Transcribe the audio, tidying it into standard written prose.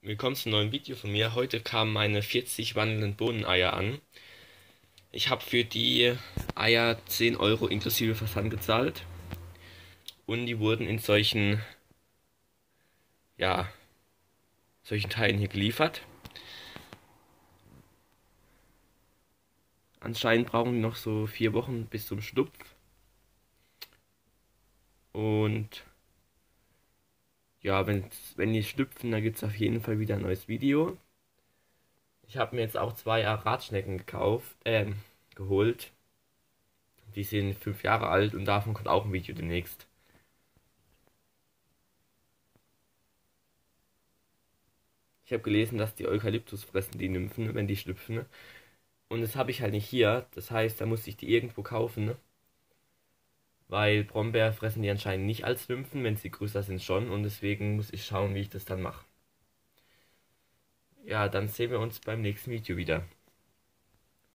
Willkommen zum neuen Video von mir. Heute kamen meine 40 wandelnden Bohneneier an. Ich habe für die Eier 10 Euro inklusive Versand gezahlt. Und die wurden in solchen Teilen hier geliefert. Anscheinend brauchen die noch so 4 Wochen bis zum Schlupf. Und ja, wenn die schlüpfen, dann gibt es auf jeden Fall wieder ein neues Video. Ich habe mir jetzt auch 2 Radschnecken geholt. Die sind 5 Jahre alt und davon kommt auch ein Video demnächst. Ich habe gelesen, dass die Eukalyptus fressen, die Nymphen, wenn die schlüpfen. Und das habe ich halt nicht hier. Das heißt, da musste ich die irgendwo kaufen. Weil Brombeer fressen die anscheinend nicht als Nymphen, wenn sie größer sind schon. Und deswegen muss ich schauen, wie ich das dann mache. Ja, dann sehen wir uns beim nächsten Video wieder.